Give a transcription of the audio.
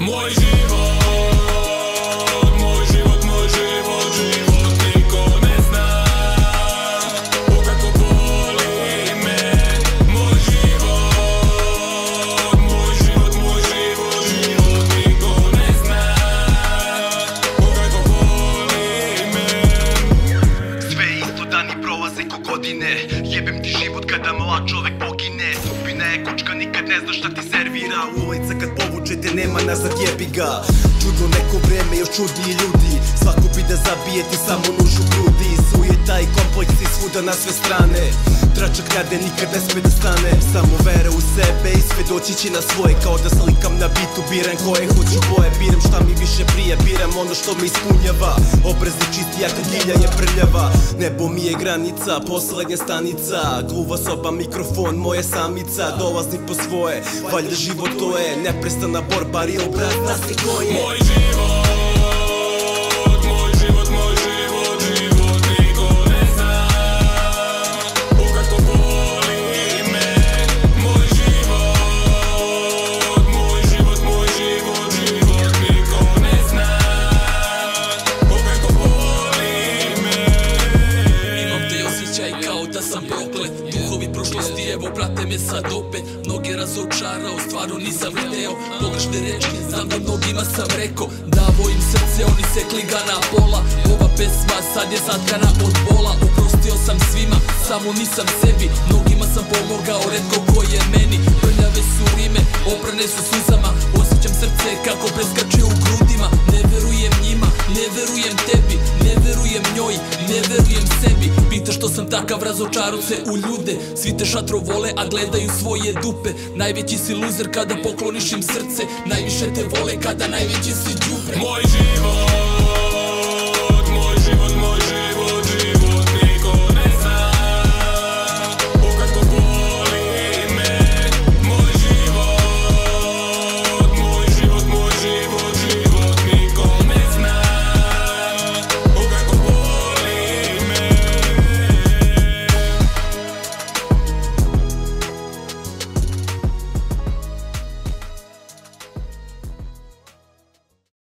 Moj život, moj život, moj život, život niko ne zna o kako boli me. Moj život, moj život, moj život, život niko ne zna o kako boli me. Sve isto dani prolaze ko godine, jebem ti život kada mlad čovek pogine. Sudbina je kučka, nikad ne znaš šta ti servira. Ulica kad povučete nema nazad, jebi ga. Čudno neko vreme, još čudniji ljudi. Svako bi da zabije ti samo nuž u grudi. Sujeta i kompleksi svuda na sve strane. Tračak nade nikad ne sme da stane. Samo vera u sebe i sve doći će na svoje. Kao da slikam na bitu, biram koje hoću boje. Biram šta mi više prije, biram ono što me ispunjava. Oprezni čisti, jaka gilja je prljava. Nebo mi je granica, poslednja stanica. Gluva soba, mikrofon, moja samica. Dolazim po svoje, valjda život to je. Neprestana borba, real brat, nas i ko je. Moj život, moj život, moj život, život niko ne zna o kako boli me. Moj život, moj život, moj život, život niko ne zna o kako boli me. Imam te osjećaj kao da sam proklet. Duhovi prošlosti evo prate me sad opet. Mnoge razočarao, stvarno nisam video. Pogrešne reči, znam da mnogima sam rekao. Davo im srce, oni sekli ga na pola. Ova pesma sad je zatkana od bola. Oprostio sam svima, samo nisam sebi. Mnogima sam pomogao, retko ko je meni. Prljave su rime, oprane su suzama. Osjećam srce kako preskače u grudima. Ne verujem njima, ne verujem tebi. Ne verujem njoj, ne verujem sebi. Pita što sam takav, razočarao se u ljude. Svi te šatro vole, a gledaju svoje dupe. Najveći si luzer kada pokloniš im srce. Najviše te vole kada najveći si đubre. Moj život,